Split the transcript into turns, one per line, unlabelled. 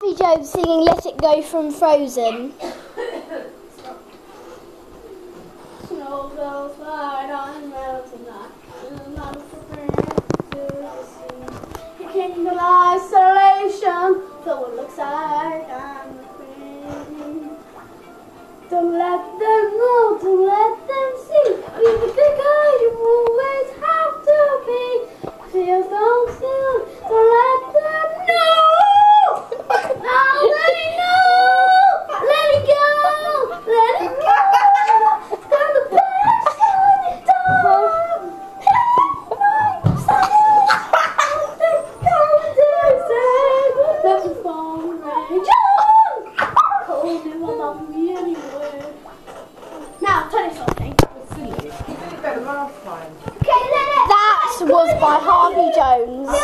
Harvey Jones singing Let It Go from Frozen.
Snow goes slide on mountain night. You can't in isolation, so it looks like I'm a friend. Don't let them know, don't let them see. Be the guy you always have to be. Feels don't feel, don't let them know. Now let it know, let it go, let it go. Got the best on it done. Let the phone ring. Cold you love me anyway. Now tell me something.
That was by Harvey Jones.